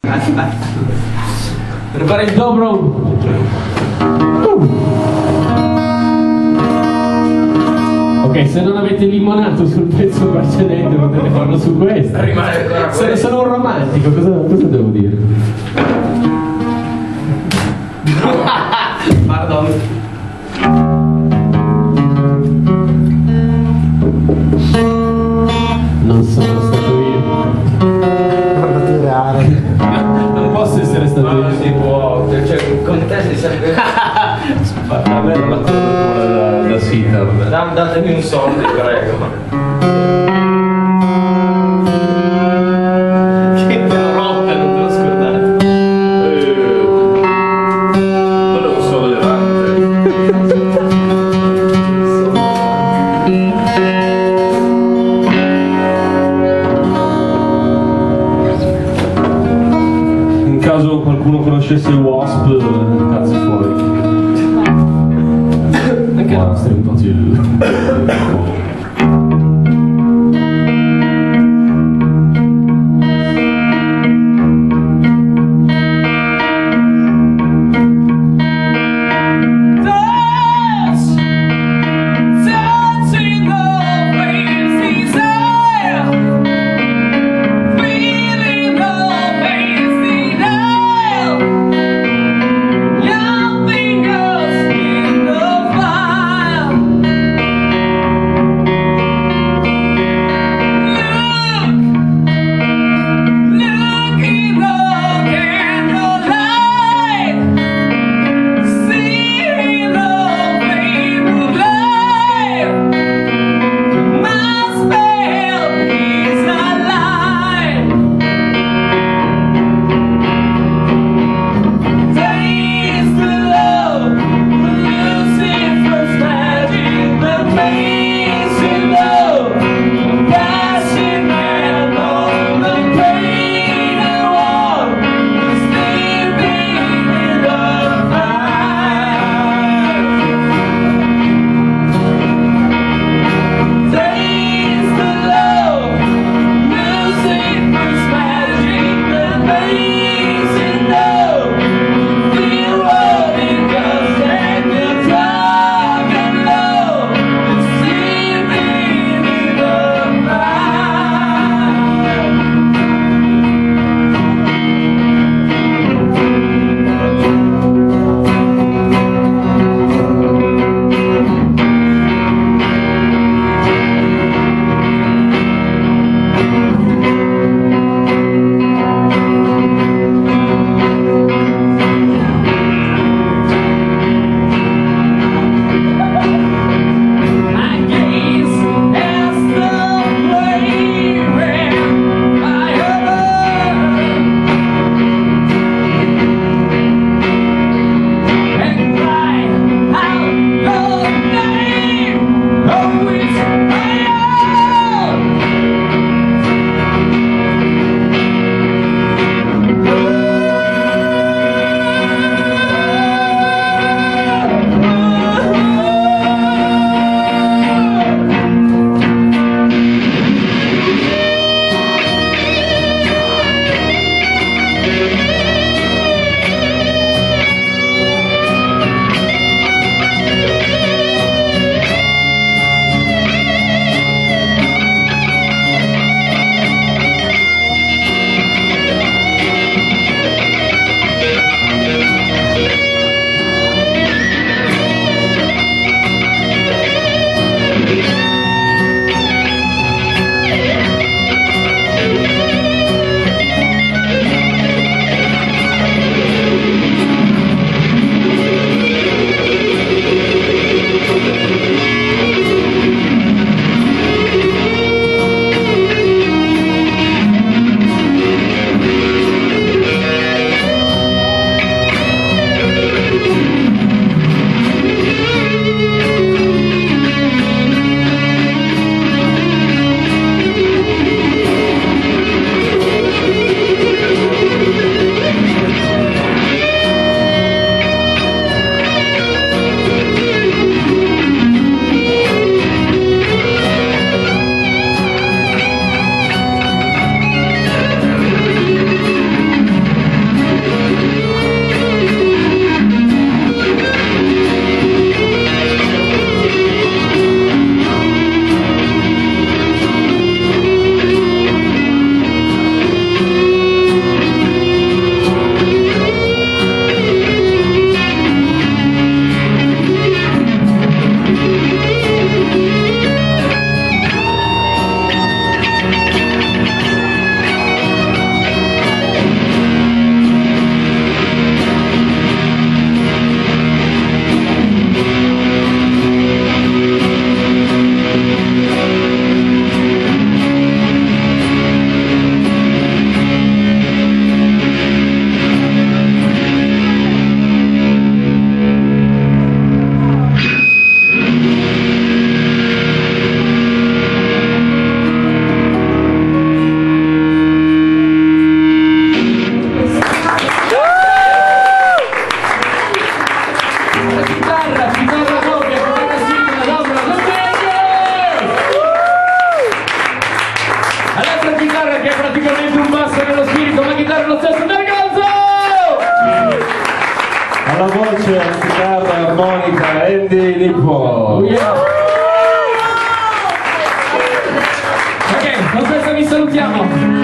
Per fare il dobro. Ok, se non avete limonato sul pezzo precedente potete farlo su questo. Rimane ancora questo. Sono un romantico, cosa devo dire? Pardon. Non sono stato io. Non posso essere stato io. Ma non si può, cioè con te sei sempre. A me non la trovo da sita, vabbè. Datemi un soldo, vi prego. Che rotta, non te lo scordate. Quello è un solo levante. In caso qualcuno conoscesse il W.A.S.P, cazzo fuori. Anche la nostra è un po' più. voce, chitarra, armonica, Andy Lippo. Oh yeah. Ok, con questo vi salutiamo.